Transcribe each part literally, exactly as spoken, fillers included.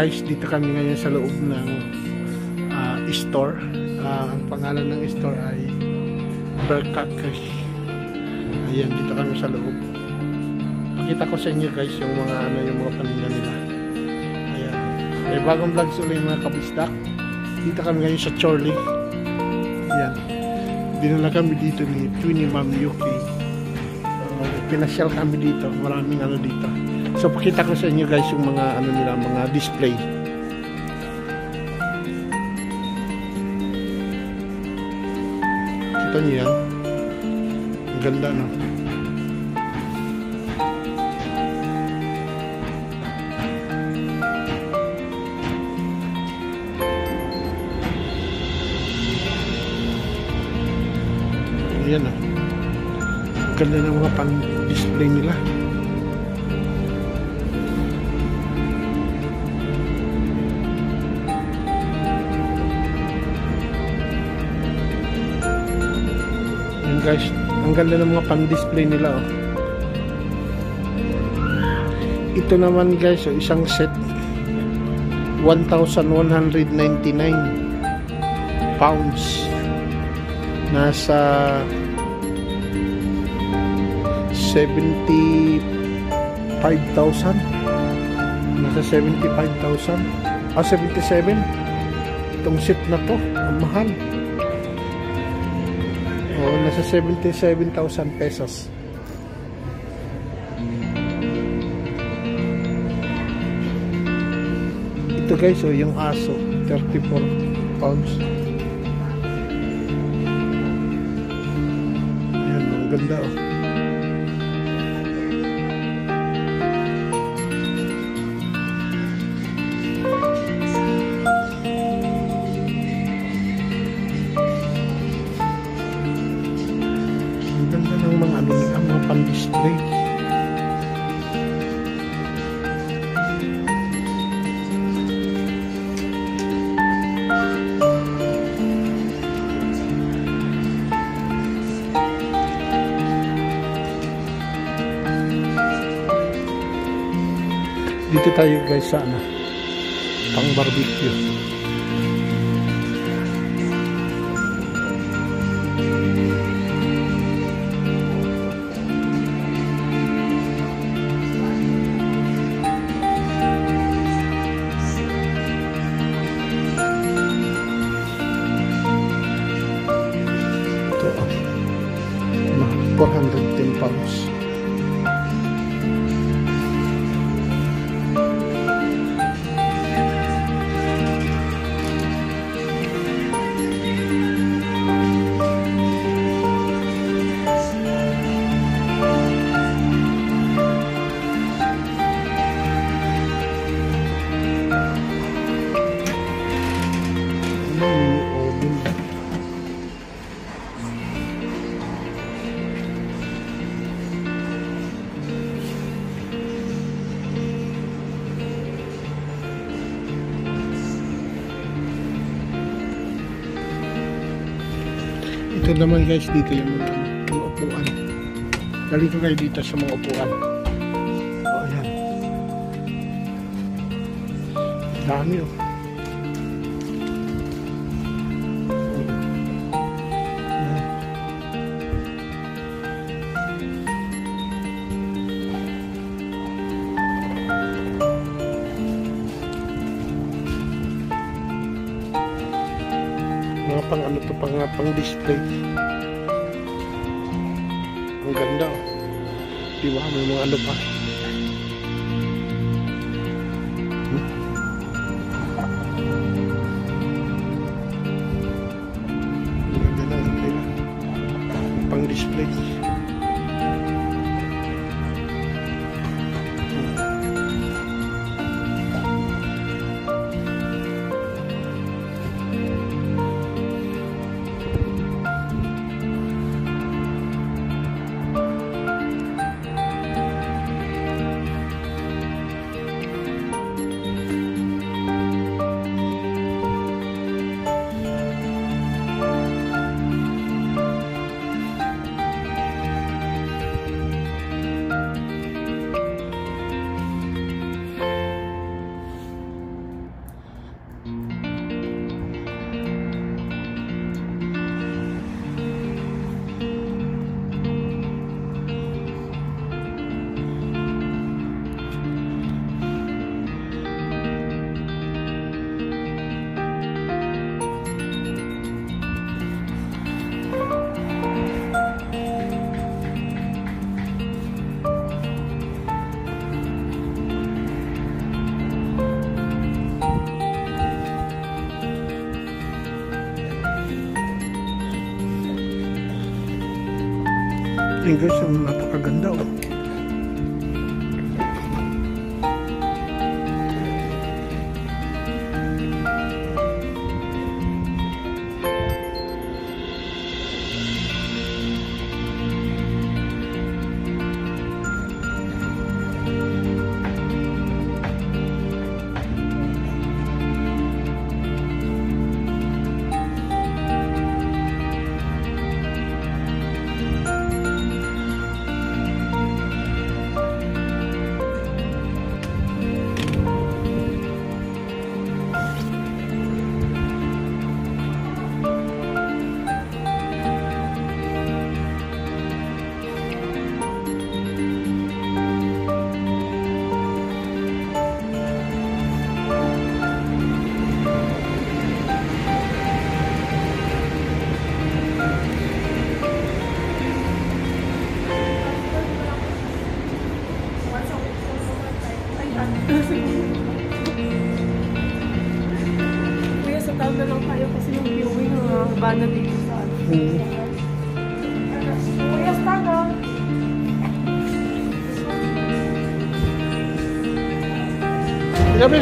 guys, dito kami ngayon sa loob ng uh, store. Uh, ang pangalan ng store ay Berkakers. Ayan, dito kami sa loob. Pakita ko sa inyo guys yung mga ano, yung mga paninda nila. Ayan. May bagong vlogs ulit mga kabisdak. Dito kami ngayon sa Chorley. Ayan. Dinala kami dito ni Twinnie Ma'am Yuki. Uh, pinasyal kami dito. Maraming ano dito. So pakita ko sa inyo guys yung mga ano nila, mga display. Kita niyo yan. Ang ganda, no? Ayan, no? Ang ganda ng mga pan-display nila. Guys, ang ganda ng mga pan-display nila, oh. Ito naman guys, oh, isang set one thousand one hundred ninety-nine pounds, nasa seventy-five thousand, nasa seventy-five thousand, ah seventy-seven. Itong set na to, ang mahal. Oh, nasa seventy-seven thousand pesos. Ito guys, oh, yung aso, thirty-four pounds. Ayan, oh, ang ganda, oh. Ganda ng mga ano nila, mga pan-display. Dito tayo guys sa ano, pang barbecue. four hundred ten pounds. Ito naman guys, dito yung mga, mga upuan. Dali ko kayo dito sa mga upuan. O, ayan. Dami, oh. Mga pang ano to, pang, pang display. Ang ganda, oh. Diba, may mga ano pa. Hmm? Ang ganda na nila. Pang display. Ayun guys, yung napakaganda oh. Kuya, sa town na lang tayo kasi yung viewing ng banda dito sa ano. Hmm. Kuya, stara! Gabi.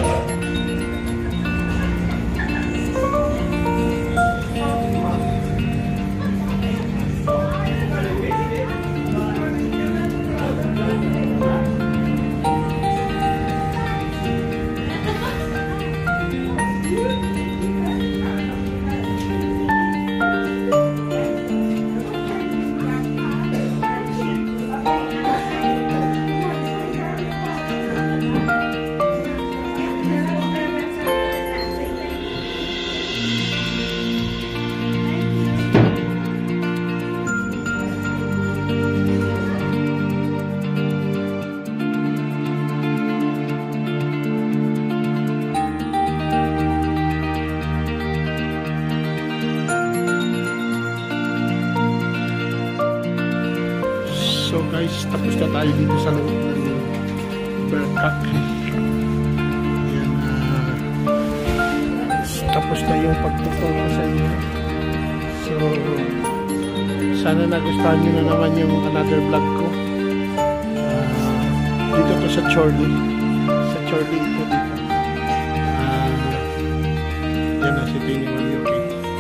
So guys, tapos na tayo dito sa loob ng Berkat. Ayan, uh, tapos na yung pagtuturo sa inyo. So, sana nagustuhan nyo na naman yung another vlog ko. Uh, dito to sa Chorley. Sa Chorley ito dito. Uh, yan na si Tini Manyoki.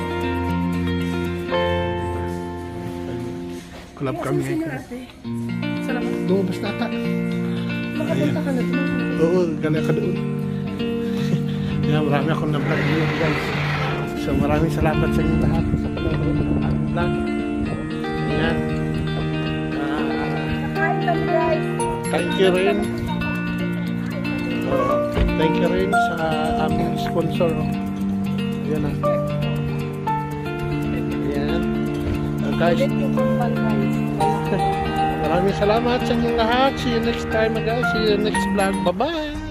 Collab kami ngayon. Salamat. Lumabas na ata. Makapunta ka na doon. Oo, gala ka doon. Kaya marami akong na-vlog ngayon guys. So maraming salamat sa inyo lahat sa panonood ng aking vlog. Ayan. Uh, thank you rin. Uh, thank you rin sa aming sponsor. Ayan na. Ayan. Uh, guys. Maraming salamat sa inyong lahat. See you next time guys. See you next vlog. Bye-bye.